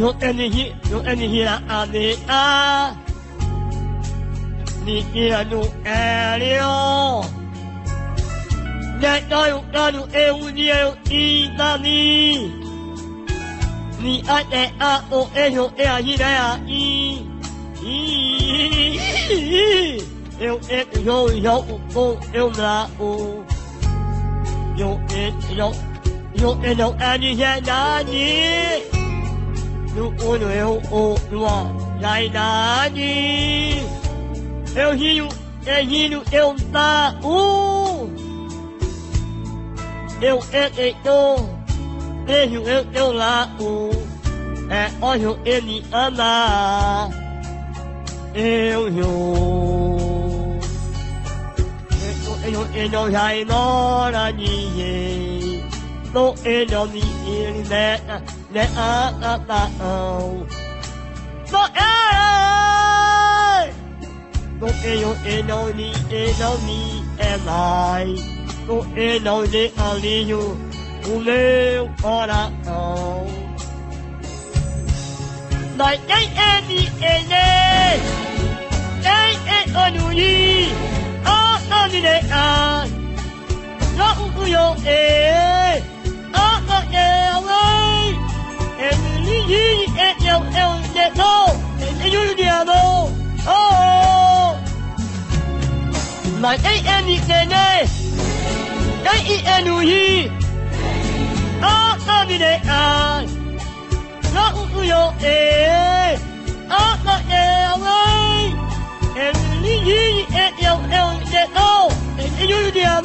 yo eni hi la ane a ni kia no elio ne tayo e unio I nani ni ate a o eho e a hi na I eu eu na o eu não ani ya nani no ono eu o lua lai nani eu rio eu tá eu eu lá o é olho ele ama eu não vai embora ninguém não não me ele né não não me é mais não de alívio o meu coração nós tem ele onui a ni de a no yo ni yo de no you dia no oh nós tem ele onui a ni de a no yo eu de no you dia